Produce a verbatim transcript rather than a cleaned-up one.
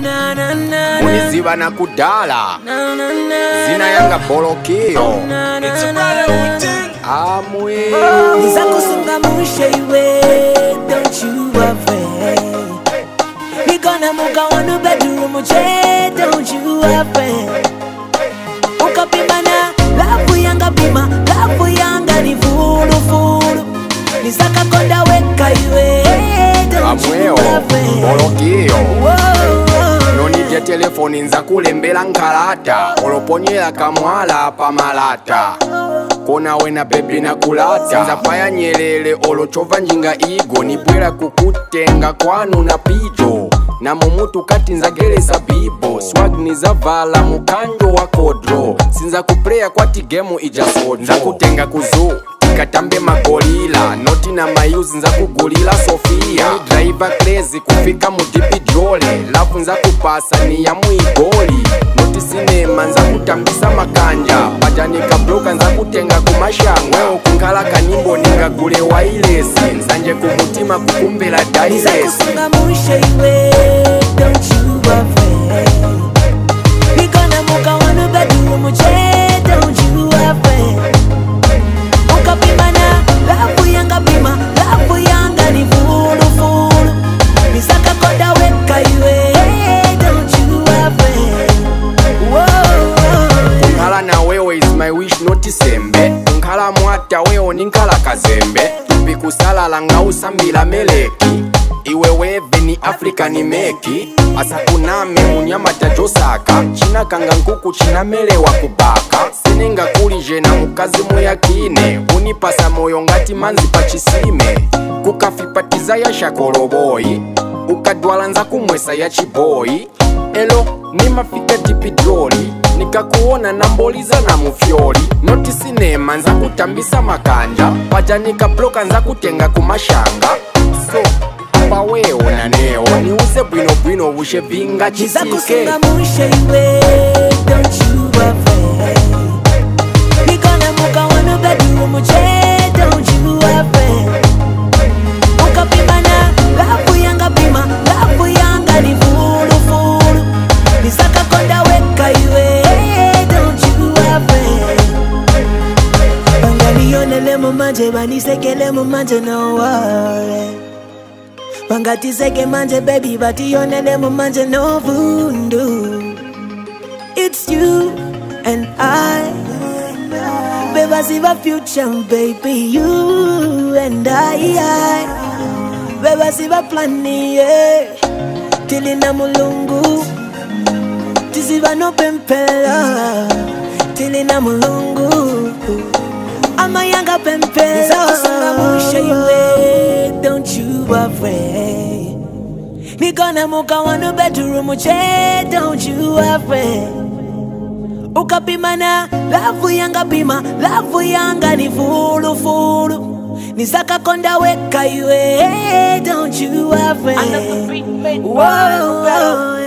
Muniziba na kudala Zina yanga bolokio Amwe Nizakusunga mushewe, don't you afraid. We gonna muka wanu bedroom che, don't you afraid. Uka pimana, lafu yanga pima, lafu yanga ni fulu fulu. Nizaka konda weka iwe, don't you afraid. Bolokio Nonidya telefoni nza kulembela nkalata Oloponyela kamwala pa malata Kona wena baby na kulata Nza paya nyelele olochova njinga igo Nibwela kukutenga kwanu na pijo Na mumutu kati nza geleza bibo Swag niza vala mukanjo wa kodro Sinza kupreya kwa tigemu ija sojo Nza kutenga kuzu katambe magolila Noti na mayuzi nza kugulila Sofia Driver crazy kufika mudipi jole Lafu nza kupasa ni ya muigoli Noti sinema nza kutambisa makanja Pajanika bloka nza kutenga kumashanga Weo kunkala kanimbo ninga gule wa ilesi Nzanje kumutima kukumbela dailesi Nizakusunga mushewe, don't you afraid. We gonna muka wanu bedroom che, don't you afraid. Uka pimana, lafu yanga pima, lafu yanga ni fulu fulu. Nizaka konda weka iwe, don't you afraid. Whoa. Kunkala na wewe is my wish noti sembe Kunkala mwata weo ninkala kazembe Tupikusala langa usambila meleki Iwe weve ni Afrika ni meki Asa kuname munyamata josaka China kanga nkuku china mele wa kubaka Sininga kulije na mukazi muyakine Unipasa moyo ngati manzi pachisime Kukafipatiza ya shakoloboi Ukadwala nza kumwesa ya chiboi Elo ni mafika tipidroli Nikakuona na mboliza na mufyoli Noti sinema nza kutambisa makanja Pajanika bloka nza kutenga kumashanga So pa weo na neo Niuze bwino bwino ushe vinga chitike Nizakusunga mushewe, don't you afraid. We gonna muka wanu bedroom che, don't you afraid. Uka pimana, lafu yanga pima, lafu yanga ni fulu fulu. Nizaka konda weka iwe, don't you afraid. Bangani yonele mumanje, banisekele mumanje, no worry. Bangati seke manje baby, bati yonele mumanje, no voodoo. It's you and I. Baby, see my future, baby, you and I. Baby, see my plan, yeah. Tilina mulungu, tisiba no pempela. Tilina mulungu, ama yanga pempela. Nizakusunga mushewe, don't you afraid. Me gonna muka wanu bedroom che, don't you afraid. Uka pimana, lafu yanga pima, lafu yanga ni fulu fulu. Nizaka konda weka iwe, don't you afraid. Whoa, whoa.